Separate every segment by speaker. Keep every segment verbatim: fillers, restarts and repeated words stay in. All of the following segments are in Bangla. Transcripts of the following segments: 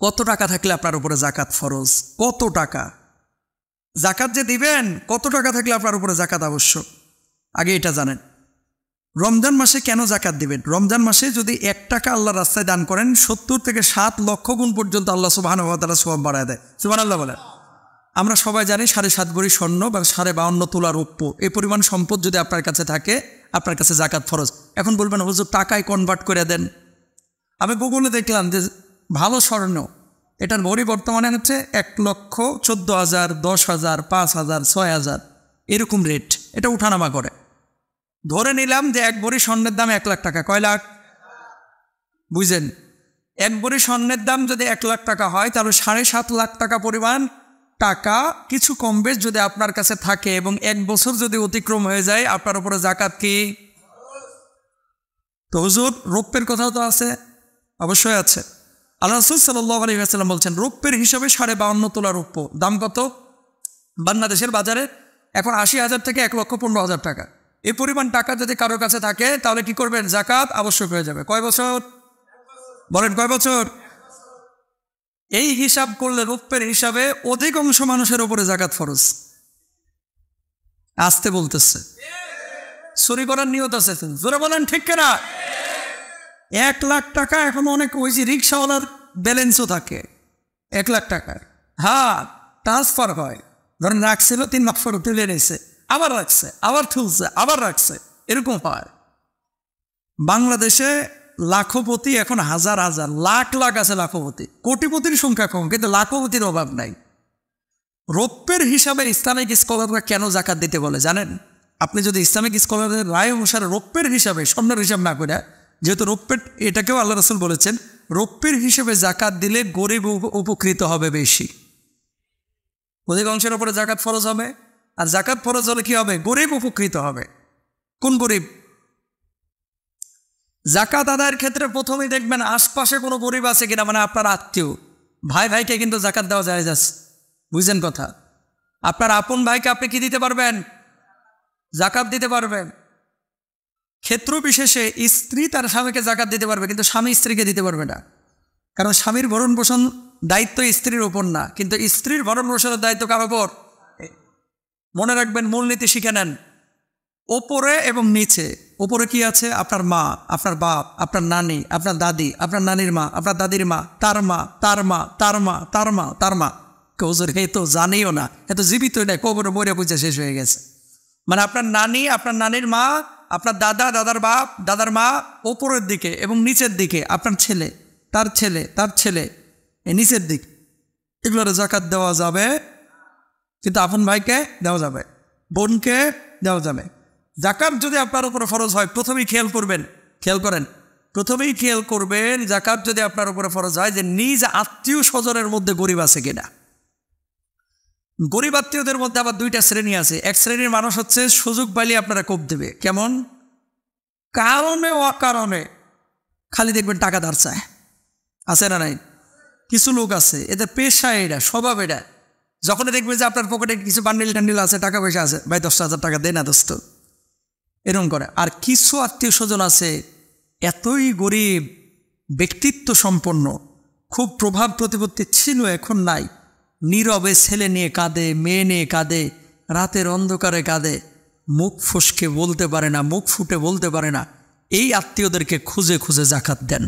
Speaker 1: কত টাকা থাকলে আপনার উপরে জাকাত ফরজ? কত টাকা জাকাত যে দিবেন, কত টাকা থাকলে আপনার উপরে জাকাত আবশ্যক? আগে এটা জানেন। রমজান মাসে কেন জাকাত দিবেন? রমজান মাসে যদি এক টাকা আল্লাহর রাস্তায় দান করেন, সত্তর থেকে সাত লক্ষ গুণ পর্যন্ত আল্লাহ সুবহানাহু ওয়া তাআলা সওয়াব বাড়ায় দেয়। সুবহানাল্লাহ বলেন। আমরা সবাই জানি সাড়ে সাত ভরি স্বর্ণ বা সাড়ে বাউন্ন তোলা রৌপ্য, এই পরিমাণ সম্পদ যদি আপনার কাছে থাকে, আপনার কাছে জাকাত ফরজ। এখন বলবেন হুজুর টাকায় কনভার্ট করে দেন। আমি গুগলে দেখলাম যে ভালো স্বর্ণ এটার ভরি বর্তমানে হচ্ছে এক লক্ষ চোদ্দ হাজার দশ হাজার পাঁচ হাজার ছয় হাজার এরকম রেট, এটা উঠানামা করে। ধরে নিলাম যে এক ভরি স্বর্ণের দাম এক লাখ টাকা। কয় লাখ? বুঝেন, এক ভরি স্বর্ণের দাম যদি এক লাখ টাকা হয়, তাহলে সাড়ে সাত লাখ টাকা পরিমাণ টাকা কিছু কম বেশ যদি আপনার কাছে থাকে এবং এক বছর যদি অতিক্রম হয়ে যায়, আপনার উপরে জাকাত কি? তো হুজুর রৌপ্যের কথাও তো আছে। অবশ্যই আছে। আল্লাহ রাসূল সাল্লাল্লাহু আলাইহি ওয়াসাল্লাম বলছেন রৌপ্যের হিসাবে সাড়ে বাউন্ন তোলা রৌপ্য দাম কত? বাংলাদেশের বাজারে এখন আশি হাজার থেকে এক লক্ষ পনেরো হাজার টাকা। এই পরিমাণ টাকা যদি কারোর কাছে থাকে, তাহলে কি করবেন? জাকাত আবশ্যক হয়ে যাবে। কয় বছর? বলেন কয় বছর? এই হিসাব করলে রৌপ্যের হিসাবে অধিকাংশ মানুষের উপরে জাকাত ফরজ। আসতে বলতেছে, চুরি করার নিয়ত আছে, জোরে বলেন ঠিক কিনা? এক লাখ টাকা এখন অনেক ওই যে রিক্সাওয়ালার ব্যালেন্সও থাকে এক লাখ টাকার। হ্যাঁ, ট্রান্সফার হয়, ধরেন রাখছিল তিন মাস পর তুলে নিয়েছে, আবার রাখছে, আবার তুলছে, আবার রাখছে, এরকম হয়। বাংলাদেশে লাখপতি এখন হাজার হাজার লাখ লাখ আছে, লাখপতি। কোটিপতির সংখ্যা কম, কিন্তু লাখপতির অভাব নাই। রৌপ্যের হিসাবে ইসলামিক স্কলাররা কেন জাকাত দিতে বলে জানেন? আপনি যদি ইসলামিক স্কলারের রায় অনুসারে রৌপ্যের হিসাবে, স্বর্ণের হিসাব না করে, যেহেতু রৌপ্যের, এটাকেও আল্লাহ রাসূল বলেছেন রৌপ্যের হিসেবে জাকাত দিলে গরিব উপকৃত হবে বেশি। অধিকাংশের উপরে জাকাত ফরজ হবে, আর জাকাত ফরজ হলে কি হবে? গরিব উপকৃত হবে। কোন গরিব? জাকাত আদায়ের ক্ষেত্রে প্রথমেই দেখবেন আশপাশে কোনো গরিব আছে কিনা, মানে আপনার আত্মীয় ভাই ভাইকে কিন্তু জাকাত দেওয়া যায় যাচ্ছে। বুঝছেন কথা? আপনার আপন ভাইকে আপনি কি দিতে পারবেন? জাকাত দিতে পারবেন। ক্ষেত্র বিশেষে স্ত্রী তার স্বামীকে জাকাত দিতে পারবে, কিন্তু স্বামী স্ত্রীকে দিতে পারবে না। কারণ স্বামীর ভরণ পোষণ দায়িত্ব স্ত্রীর ওপর না, কিন্তু স্ত্রীর ভরণ পোষণের দায়িত্ব কার ওপর? মনে রাখবেন, মূলনীতি শিখে নেন। ওপরে এবং নিচে। ওপরে কি আছে? আপনার মা, আপনার বাপ, আপনার নানি, আপনার দাদি, আপনার নানির মা, আপনার দাদির মা, তার মা, তার মা, তার মা, তার মা, তার মা। কেউ এ তো জানেও না, এত জীবিত নাই, কবরে মরে পূজা শেষ হয়ে গেছে। মানে আপনার নানি, আপনার নানির মা, আপনার দাদা, দাদার বাপ, দাদার মা, ওপরের দিকে এবং নিচের দিকে আপনার ছেলে, তার ছেলে, তার ছেলে, এই নিচের দিক, এগুলোর জাকাত দেওয়া যাবে, কিন্তু আপন ভাইকে দেওয়া যাবে, বোনকে দেওয়া যাবে। জাকাত যদি আপনার উপরে ফরজ হয়, প্রথমেই খেয়াল করবেন, খেয়াল করেন, প্রথমেই খেয়াল করবেন জাকাত যদি আপনার উপরে ফরজ হয় যে নিজ আত্মীয় স্বজনের মধ্যে গরিব আছে কিনা। গরিব আত্মীয়দের মধ্যে আবার দুইটা শ্রেণী আছে। এক শ্রেণীর মানুষ হচ্ছে সুযোগ পাইলে আপনারা কোপ দেবে। কেমন? কারণে অকারণে খালি দেখবেন টাকা ধার চায়। আছে না নাই? কিছু লোক আছে, এদের পেশা এটা, স্বভাব এটা। যখন দেখবেন যে আপনার পকেটে কিছু বান্ডিল টান্ডিল আছে, টাকা পয়সা আছে, ভাই দশটা হাজার টাকা দেয় না দোস্ত, এরকম করে। আর কিছু আত্মীয় স্বজন আছে এতই গরিব, ব্যক্তিত্ব সম্পন্ন, খুব প্রভাব প্রতিপত্তি ছিল, এখন নাই, নীরবে ছেলে নিয়ে কাঁদে, মেয়ে নিয়ে কাঁদে, রাতের অন্ধকারে কাঁদে, মুখ ফসকে বলতে পারে না, মুখ ফুটে বলতে পারে না। এই আত্মীয়দেরকে খুঁজে খুঁজে জাকাত দেন,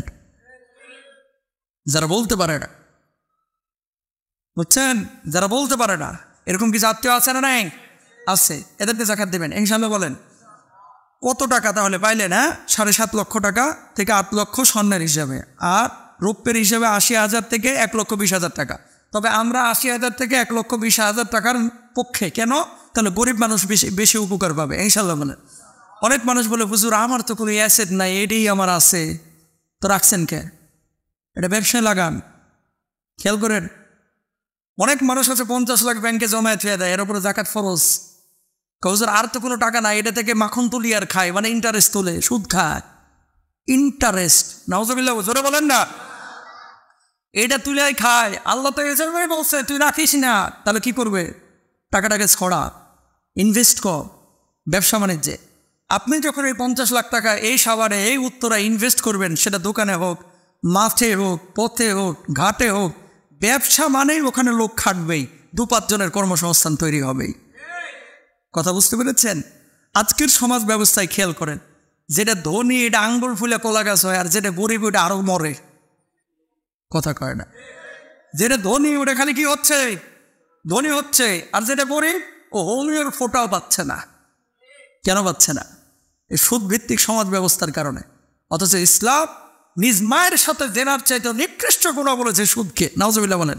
Speaker 1: যারা বলতে পারে না। বুঝছেন? যারা বলতে পারে না, এরকম কিছু আত্মীয় আছে না? নাই? আছে। এদেরকে জাকাত দেবেন ইনশাআল্লাহ। বলেন কত টাকা তাহলে পাইলেন? হ্যাঁ, সাড়ে সাত লক্ষ টাকা থেকে আট লক্ষ স্বর্ণের হিসাবে, আর রৌপ্যের হিসাবে আশি হাজার থেকে এক লক্ষ বিশ হাজার টাকা। তবে আমরা আশি হাজার থেকে এক লক্ষ বিশ হাজার টাকার পক্ষে। কেন? তাহলে গরিব মানুষ বেশি বেশি উপকার পাবে ইনশাআল্লাহ। বলেন অনেক মানুষ বলে হুজুর আমার তো কোনো অ্যাসেট নাই, এটাই আমার আছে, তো রাখছেন কে? এটা ব্যবসায় লাগান। খেয়াল করেন, অনেক মানুষ আছে পঞ্চাশ লাখ ব্যাংকে জমায়েত হয়ে দেয়, এর উপরে জাকাত ফরজ। হুজুর আর তো কোনো টাকা নাই, এটা থেকে মাখন তুলি আর খায়, মানে ইন্টারেস্ট তোলে, সুদ খায়, ইন্টারেস্ট। নাউজুবিল্লাহ, জোরে বলেন না। এটা তুলে খায়। আল্লাহ তো এজন্যই বলছে তুই রাখিস না। তাহলে কি করবে? টাকাটাকে ছড়া, ইনভেস্ট কর ব্যবসা বাণিজ্যে। আপনি যখন এই পঞ্চাশ লাখ টাকা এই সাভারে, এই উত্তরায় ইনভেস্ট করবেন, সেটা দোকানে হোক, মাঠে হোক, পথে হোক, ঘাটে হোক, ব্যবসা মানেই ওখানে লোক খাটবেই, দু পাঁচজনের কর্মসংস্থান তৈরি হবেই। কথা বুঝতে পেরেছেন? আজকের সমাজ ব্যবস্থায় খেয়াল করেন, যেটা ধনী এটা আঙ্গুল ফুলে কলা গাছ হয়, আর যেটা গরিব ওটা আরো মরে। কথা কয় না? যেটা ধনী ওটা খালি কি হচ্ছে, ধনী হচ্ছে, আর যেটা গরিব ও হোমিওর ফোটাও পাচ্ছে না। কেন পাচ্ছে না? এই সুদ ভিত্তিক সমাজ ব্যবস্থার কারণে। অথচ ইসলাম নিজ মায়ের সাথে জেনার চাইতে নিকৃষ্ট গুণা বলেছে সুদকে। নাউজুবিল্লাহ বলেন।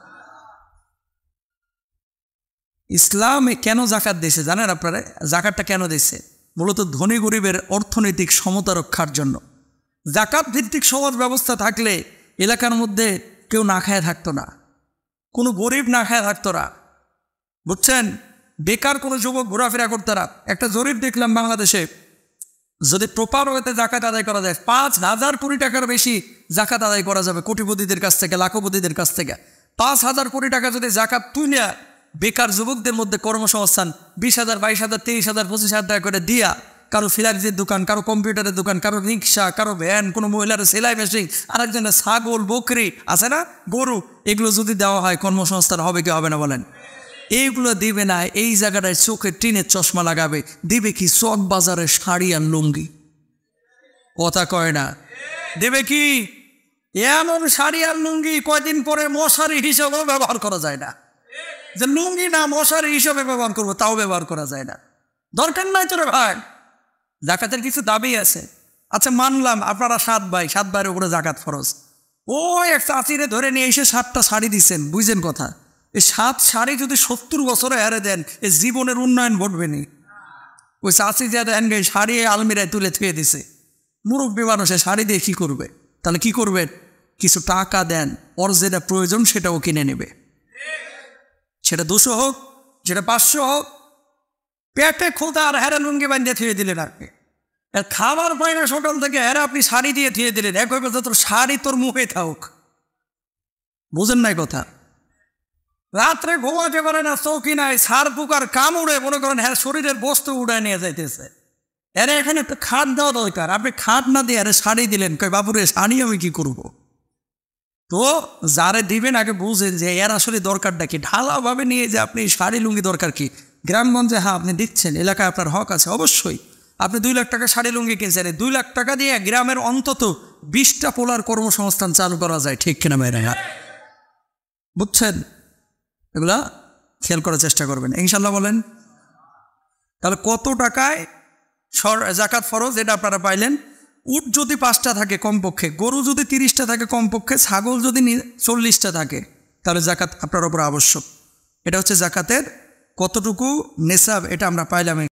Speaker 1: ইসলামে কেন জাকাত দিয়েছে জানেন আপনারা? জাকাতটা কেন দিয়েছে? মূলত ধনী গরিবের অর্থনৈতিক সমতা রক্ষার জন্য। জাকাত ভিত্তিক সমাজ ব্যবস্থা থাকলে এলাকার মধ্যে কেউ না খায় থাকতো না, কোনো গরিব না খায় থাকতো না, বুঝছেন? বেকার কোনো যুবক ঘোরাফেরা করতো না। একটা জরিপ দেখলাম বাংলাদেশে, যদি প্রপার ওয়েতে জাকাত আদায় করা যায় পাঁচ হাজার কোটি টাকার বেশি জাকাত আদায় করা যাবে কোটিপতিদের কাছ থেকে, লাখপতিদের কাছ থেকে। পাঁচ হাজার কোটি টাকা যদি জাকাত তুলে বেকার যুবকদের মধ্যে কর্মসংস্থান বিশ হাজার বাইশ হাজার তিরিশ হাজার পঁচিশ হাজার টাকা করে দিয়া, কারো ফিলার্জির দোকান, কারো কম্পিউটারের দোকান, কারো রিক্সা, কারো ভ্যান, কোনো মহিলার সেলাই মেশিন, আরেকজনের ছাগল বকরি আছে না, গরু, এগুলো যদি দেওয়া হয় কর্মসংস্থান হবে কি হবে না বলেন? এইগুলো দিবে না, এই জায়গাটায় চোখে টিনের চশমা লাগাবে, দিবে কি চক বাজারে শাড়ি আর লুঙ্গি। কথা কয় না? দেবে কি এমন শাড়ি আর লুঙ্গি কয়দিন পরে মশারি হিসেবেও ব্যবহার করা যায় না। যে লুঙ্গি না মশারি হিসেবে ব্যবহার করবো তাও ব্যবহার করা যায় না। দরকার নাই তোরে ভাই, জাকাতের কিছু দাবি আছে। আচ্ছা মানলাম আপনারা সাত ভাই, সাত ভাইয়ের উপরে জাকাত ফরজ। ও এক চাচিরে ধরে নিয়ে এসে সাতটা শাড়ি দিচ্ছেন, বুঝছেন কথা? এই সাত শাড়ি যদি সত্তর বছরে হারে দেন এই জীবনের উন্নয়ন ঘটবে নি। ওই চাচি যে দেন গে শাড়ি আলমিরায় তুলে থুয়ে দিছে, মুরব্বী মানুষে শাড়ি দিয়ে কী করবে? তাহলে কি করবেন? কিছু টাকা দেন, ওর যেটা প্রয়োজন সেটাও কিনে নেবে, সেটা দুশো হোক, সেটা পাঁচশো হোক। পেটে খোঁতা আর হেরা লুঙ্গি বাঁধিয়ে থুয়ে দিলেন আপনি, খাবার পায় না সকাল থেকে, হেরা আপনি শাড়ি দিয়ে থুয়ে দিলেন। এক হয়ে তোর শাড়ি তোর মুখে থাকুক, বুঝেন নাই কথা? রাত্রে ঘুমাতে পারে না, চৌকি নাই, সার পুকার কাম উড়ে মনে করেন হ্যাঁ শরীরের বস্তু উড়ায় নিয়ে যাইতেছে। এরা এখানে একটু খাট দেওয়া দরকার, আপনি খাট না দিয়ে আরে শাড়ি দিলেন, কই বাবুরে শাড়ি আমি কি করবো? তো যারে দিবেন আগে বুঝেন যে এর আসলে দরকারটা কি। ঢালাভাবে নিয়ে যে আপনি শাড়ি লুঙ্গি দরকার কি? গ্রামগঞ্জে হ্যাঁ আপনি দিচ্ছেন, এলাকায় আপনার হক আছে অবশ্যই। আপনি দুই লাখ টাকা শাড়ি লুঙ্গি কিনছেন, দুই লাখ টাকা দিয়ে গ্রামের অন্তত বিশটা পোলার কর্মসংস্থান চালু করা যায়, ঠিক কিনা মেয়েরা? বুঝছেন? এগুলা খেয়াল করার চেষ্টা করবেন ইনশাল্লাহ বলেন। তাহলে কত টাকায় জাকাত ফরজ এটা আপনারা পাইলেন। উট যদি পাঁচটা থাকে কমপক্ষে, গরু যদি তিরিশটা থাকে কমপক্ষে, ছাগল যদি চল্লিশটা থাকে, তাহলে জাকাত আপনার উপর আবশ্যক। এটা হচ্ছে জাকাতের কতটুকু নেশাব, এটা আমরা পাইলাম।